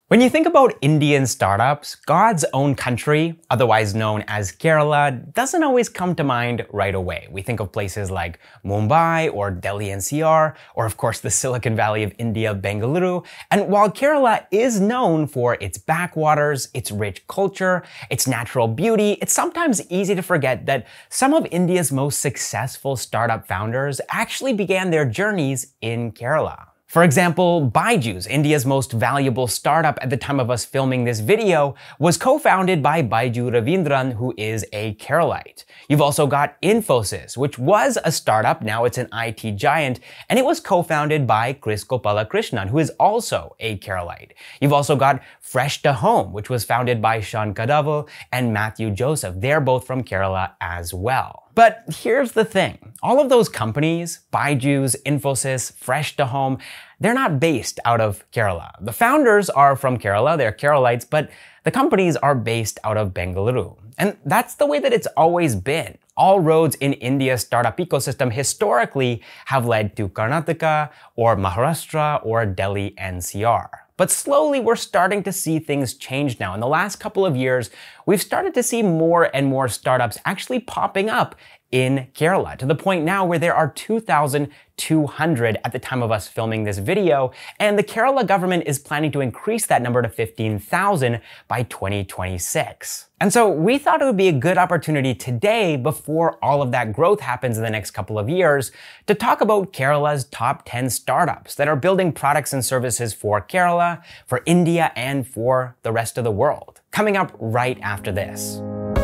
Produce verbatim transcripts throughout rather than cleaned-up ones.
When you think about Indian startups, God's own country, otherwise known as Kerala, doesn't always come to mind right away. We think of places like Mumbai or Delhi N C R, or of course the Silicon Valley of India, Bengaluru. And while Kerala is known for its backwaters, its rich culture, its natural beauty, it's sometimes easy to forget that some of India's most successful startup founders actually began their journeys in Kerala. For example, Byju's, India's most valuable startup at the time of us filming this video, was co-founded by Baiju Ravindran, who is a Keralite. You've also got Infosys, which was a startup, now it's an I T giant, and it was co-founded by Chris Gopalakrishnan, who is also a Keralite. You've also got Fresh to Home, which was founded by Sean Kadaval and Matthew Joseph. They're both from Kerala as well. But here's the thing. All of those companies, Byju's, Infosys, Fresh to Home, they're not based out of Kerala. The founders are from Kerala, they're Keralites, but the companies are based out of Bengaluru. And that's the way that it's always been. All roads in India's startup ecosystem historically have led to Karnataka or Maharashtra or Delhi N C R. But slowly we're starting to see things change now. In the last couple of years, we've started to see more and more startups actually popping up in Kerala, to the point now where there are two thousand two hundred at the time of us filming this video, and the Kerala government is planning to increase that number to fifteen thousand by twenty twenty-six. And so we thought it would be a good opportunity today, before all of that growth happens in the next couple of years, to talk about Kerala's top ten startups that are building products and services for Kerala, for India, and for the rest of the world. Coming up right after this.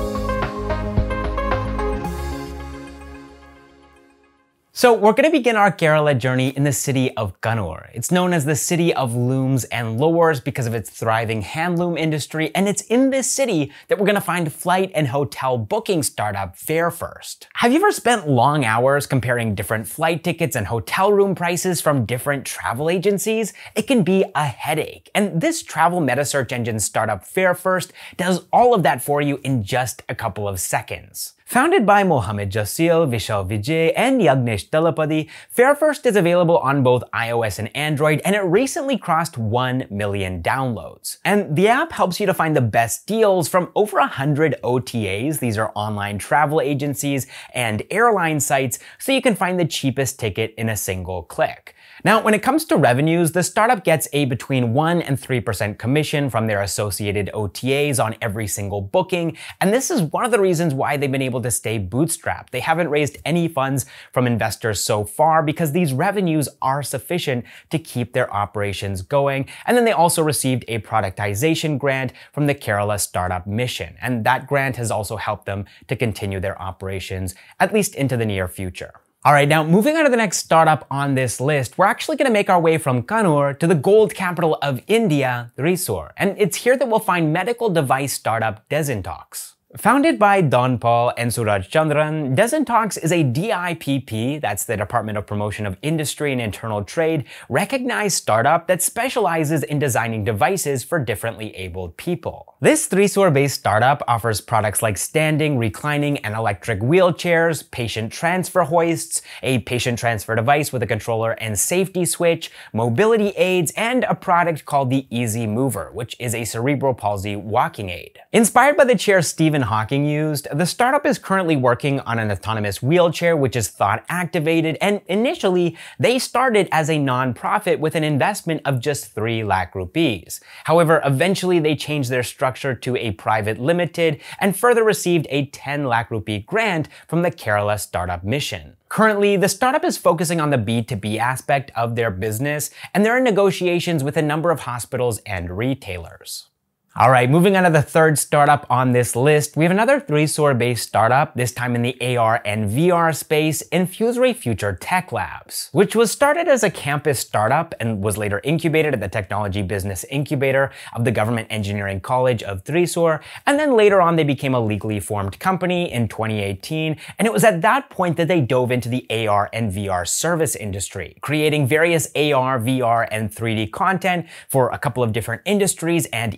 So we're going to begin our Kerala journey in the city of Kannur. It's known as the city of looms and lures because of its thriving handloom industry, and it's in this city that we're going to find flight and hotel booking startup Farefirst. Have you ever spent long hours comparing different flight tickets and hotel room prices from different travel agencies? It can be a headache, and this travel meta search engine startup Farefirst does all of that for you in just a couple of seconds. Founded by Muhammad Jaseel, Vishal, Vijay, and Yajnesh Talapady, Farefirst is available on both iOS and Android, and it recently crossed one million downloads. And the app helps you to find the best deals from over one hundred O T As, these are online travel agencies and airline sites, so you can find the cheapest ticket in a single click. Now, when it comes to revenues, the startup gets a between one and three percent commission from their associated O T As on every single booking, and this is one of the reasons why they've been able to stay bootstrapped. They haven't raised any funds from investors so far because these revenues are sufficient to keep their operations going, and then they also received a productization grant from the Kerala Startup Mission, and that grant has also helped them to continue their operations, at least into the near future. Alright, now moving on to the next startup on this list, we're actually going to make our way from Kannur to the gold capital of India, Thrissur. And it's here that we'll find medical device startup Desintox. Founded by Don Paul and Sooraj Chandran, Desintox is a D I P P, that's the Department of Promotion of Industry and Internal Trade, recognized startup that specializes in designing devices for differently abled people. This Thrissur-based startup offers products like standing, reclining, and electric wheelchairs, patient transfer hoists, a patient transfer device with a controller and safety switch, mobility aids, and a product called the Easy Mover, which is a cerebral palsy walking aid. Inspired by the chair Stephen Hawking used, the startup is currently working on an autonomous wheelchair which is thought activated, and initially they started as a non-profit with an investment of just three lakh rupees. However, eventually they changed their structure to a private limited and further received a ten lakh rupee grant from the Kerala Startup Mission. Currently, the startup is focusing on the B two B aspect of their business, and they're in negotiations with a number of hospitals and retailers. Alright, moving on to the third startup on this list, we have another Thrissur-based startup, this time in the A R and V R space, Infusory Future Tech Labs, which was started as a campus startup and was later incubated at the Technology Business Incubator of the Government Engineering College of Thrissur, and then later on they became a legally formed company in twenty eighteen, and it was at that point that they dove into the A R and V R service industry, creating various A R, V R, and three D content for a couple of different industries and events,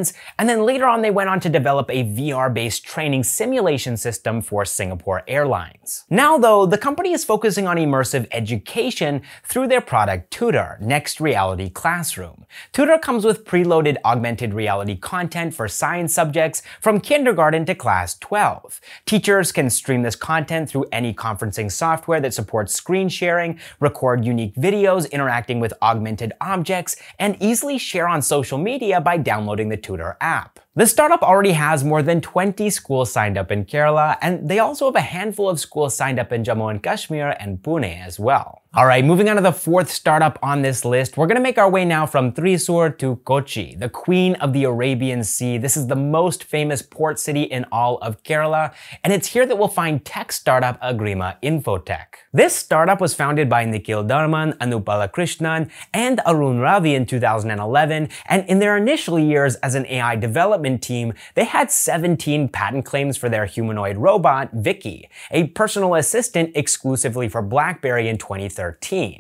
months, and then later on they went on to develop a V R-based training simulation system for Singapore Airlines. Now though, the company is focusing on immersive education through their product Tutor, Next Reality Classroom. Tutor comes with preloaded augmented reality content for science subjects from kindergarten to class twelve. Teachers can stream this content through any conferencing software that supports screen sharing, record unique videos interacting with augmented objects, and easily share on social media by downloading the Tutor app. The startup already has more than twenty schools signed up in Kerala, and they also have a handful of schools signed up in Jammu and Kashmir and Pune as well. Alright, moving on to the fourth startup on this list, we're gonna make our way now from Thrissur to Kochi, the queen of the Arabian Sea. This is the most famous port city in all of Kerala, and it's here that we'll find tech startup Agrima Infotech. This startup was founded by Nikhil Dharman, Anupala Krishnan, and Arun Ravi in two thousand eleven, and in their initial years as an A I development team, they had seventeen patent claims for their humanoid robot, Vicky, a personal assistant exclusively for BlackBerry in twenty thirteen.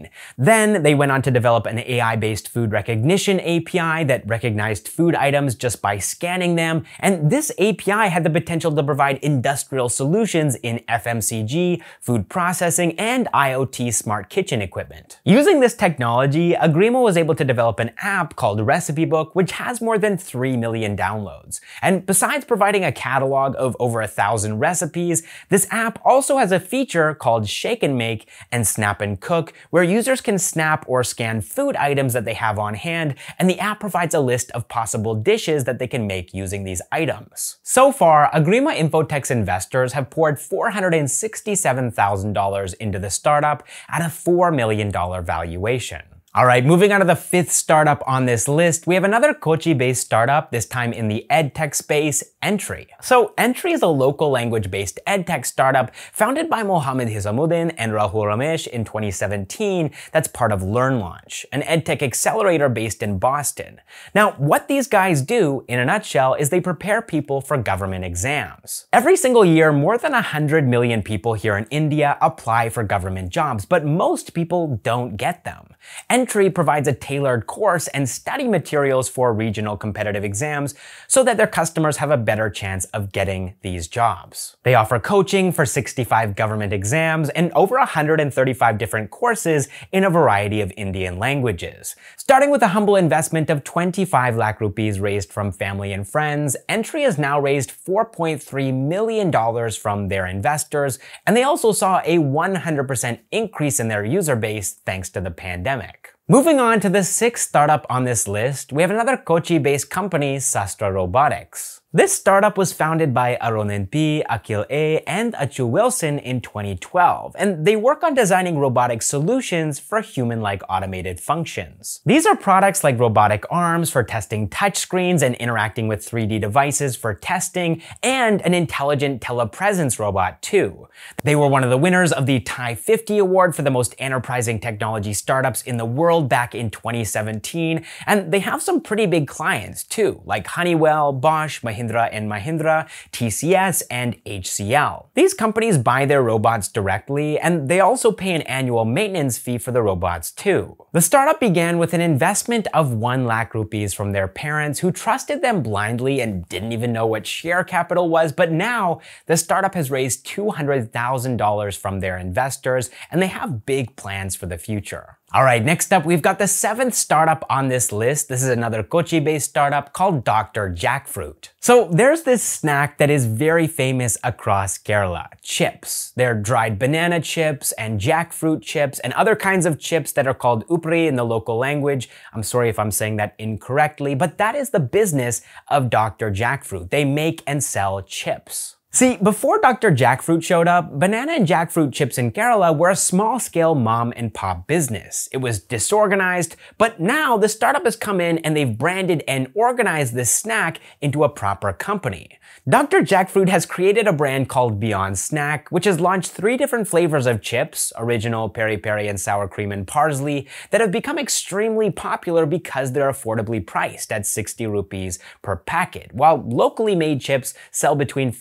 Then they went on to develop an A I-based food recognition A P I that recognized food items just by scanning them, and this A P I had the potential to provide industrial solutions in F M C G, food processing, and I O T smart kitchen equipment. Using this technology, Agrima was able to develop an app called Recipe Book, which has more than three million downloads. And besides providing a catalog of over a thousand recipes, this app also has a feature called Shake and Make and Snap and Cook, where users can snap or scan food items that they have on hand, and the app provides a list of possible dishes that they can make using these items. So far, Agrima Infotech's investors have poured four hundred sixty-seven thousand dollars into the startup at a four million dollars valuation. Alright, moving on to the fifth startup on this list, we have another Kochi-based startup, this time in the edtech space, Entri. So Entri is a local language-based edtech startup founded by Muhammad Jaseel and Rahul Ramesh in twenty seventeen that's part of LearnLaunch, an edtech accelerator based in Boston. Now, what these guys do, in a nutshell, is they prepare people for government exams. Every single year, more than one hundred million people here in India apply for government jobs, but most people don't get them. Entri provides a tailored course and study materials for regional competitive exams so that their customers have a better chance of getting these jobs. They offer coaching for sixty-five government exams and over one hundred thirty-five different courses in a variety of Indian languages. Starting with a humble investment of twenty-five lakh rupees raised from family and friends, Entri has now raised four point three million dollars from their investors, and they also saw a one hundred percent increase in their user base thanks to the pandemic. Moving on to the sixth startup on this list, we have another Kochi-based company, Sastra Robotics. This startup was founded by Arun N P, Akhil A, and Achu Wilson in twenty twelve, and they work on designing robotic solutions for human-like automated functions. These are products like robotic arms for testing touchscreens and interacting with three D devices for testing, and an intelligent telepresence robot too. They were one of the winners of the T I fifty award for the most enterprising technology startups in the world back in twenty seventeen, and they have some pretty big clients too, like Honeywell, Bosch, Mahindra and Mahindra, T C S, and H C L. These companies buy their robots directly, and they also pay an annual maintenance fee for the robots too. The startup began with an investment of one lakh rupees from their parents who trusted them blindly and didn't even know what share capital was, but now the startup has raised two hundred thousand dollars from their investors, and they have big plans for the future. Alright, next up we've got the seventh startup on this list. This is another Kochi-based startup called Doctor Jackfruit. So there's this snack that is very famous across Kerala, chips. They're dried banana chips and jackfruit chips and other kinds of chips that are called upri in the local language. I'm sorry if I'm saying that incorrectly, but that is the business of Doctor Jackfruit. They make and sell chips. See, before Doctor Jackfruit showed up, banana and jackfruit chips in Kerala were a small-scale mom and pop business. It was disorganized, but now the startup has come in and they've branded and organized this snack into a proper company. Doctor Jackfruit has created a brand called Beyond Snack, which has launched three different flavors of chips, original, peri-peri, and sour cream and parsley, that have become extremely popular because they're affordably priced at sixty rupees per packet, while locally made chips sell between fifty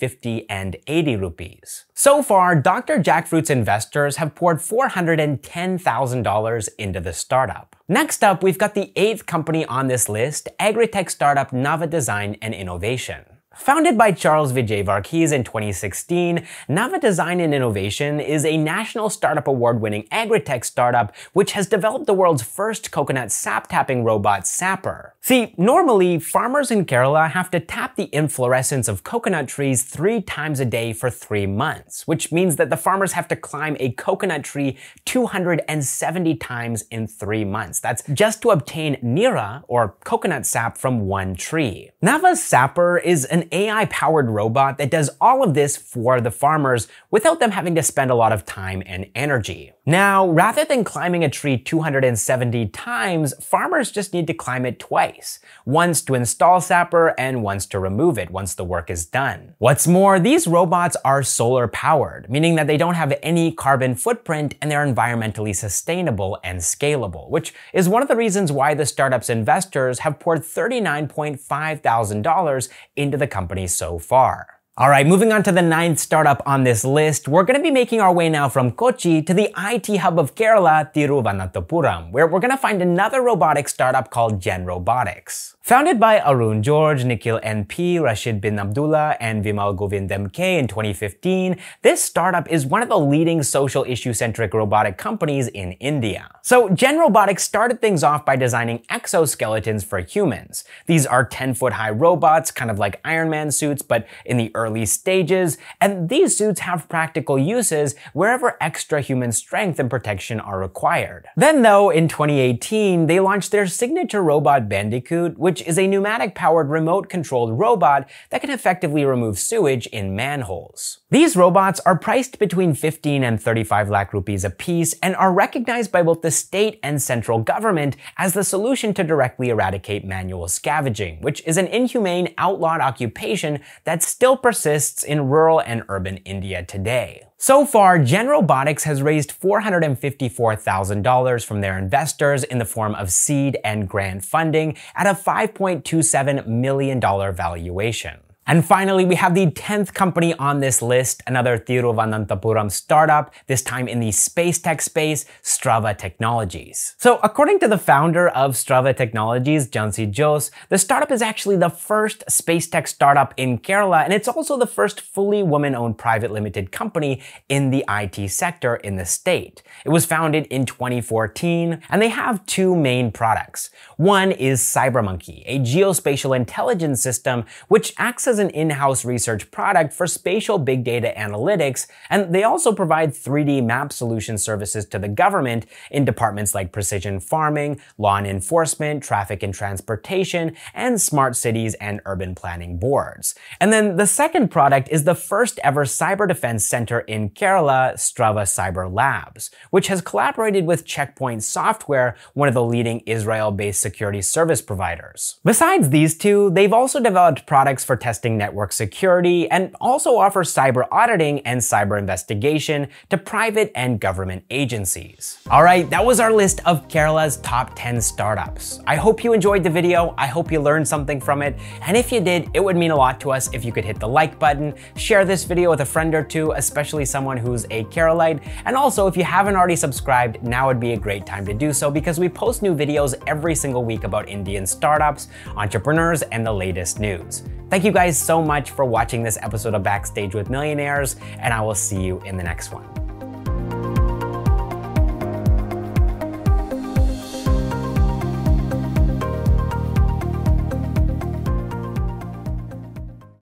and eighty rupees. So far, Doctor Jackfruit's investors have poured four hundred ten thousand dollars into the startup. Next up, we've got the eighth company on this list, agri-tech startup Nava Design and Innovation. Founded by Charles Vijay Varghese in twenty sixteen, Nava Design and Innovation is a National Startup Award-winning agri-tech startup which has developed the world's first coconut sap-tapping robot, Sapper. See, normally, farmers in Kerala have to tap the inflorescence of coconut trees three times a day for three months, which means that the farmers have to climb a coconut tree two hundred seventy times in three months. That's just to obtain nira, or coconut sap, from one tree. Nava's Sapper is an A I-powered robot that does all of this for the farmers without them having to spend a lot of time and energy. Now, rather than climbing a tree two hundred seventy times, farmers just need to climb it twice. Once to install Sapper and once to remove it once the work is done. What's more, these robots are solar-powered, meaning that they don't have any carbon footprint and they're environmentally sustainable and scalable, which is one of the reasons why the startup's investors have poured thirty-nine point five thousand dollars into the company so far. Alright, moving on to the ninth startup on this list, we're going to be making our way now from Kochi to the I T hub of Kerala, Thiruvananthapuram, where we're going to find another robotics startup called Genrobotics. Founded by Arun George, Nikhil N P, Rashid bin Abdullah, and Vimal Govind M K in twenty fifteen, this startup is one of the leading social issue-centric robotic companies in India. So Genrobotics started things off by designing exoskeletons for humans. These are ten-foot high robots, kind of like Iron Man suits, but in the early stages, and these suits have practical uses wherever extra human strength and protection are required. Then though, in twenty eighteen, they launched their signature robot Bandicoot, which is a pneumatic-powered remote-controlled robot that can effectively remove sewage in manholes. These robots are priced between fifteen and thirty-five lakh rupees a piece and are recognized by both the state and central government as the solution to directly eradicate manual scavenging, which is an inhumane, outlawed occupation that still persists in rural and urban India today. So far, Genrobotics has raised four hundred fifty-four thousand dollars from their investors in the form of seed and grant funding at a five point two seven million dollars valuation. And finally, we have the tenth company on this list, another Thiruvananthapuram startup, this time in the space tech space, Strava Technologies. So according to the founder of Strava Technologies, Jansi Jose, the startup is actually the first space tech startup in Kerala, and it's also the first fully woman-owned private limited company in the I T sector in the state. It was founded in twenty fourteen, and they have two main products. One is CyberMonkey, a geospatial intelligence system which acts as an in-house research product for spatial big data analytics, and they also provide three D map solution services to the government in departments like precision farming, law and enforcement, traffic and transportation, and smart cities and urban planning boards. And then the second product is the first ever cyber defense center in Kerala, Strava Cyber Labs, which has collaborated with Checkpoint Software, one of the leading Israel-based security service providers. Besides these two, they've also developed products for testing network security and also offer cyber auditing and cyber investigation to private and government agencies. Alright, that was our list of Kerala's top ten startups. I hope you enjoyed the video, I hope you learned something from it, and if you did, it would mean a lot to us if you could hit the like button, share this video with a friend or two, especially someone who's a Keralite, and also if you haven't already subscribed, now would be a great time to do so because we post new videos every single week about Indian startups, entrepreneurs, and the latest news. Thank you guys so much for watching this episode of Backstage with Millionaires, and I will see you in the next one.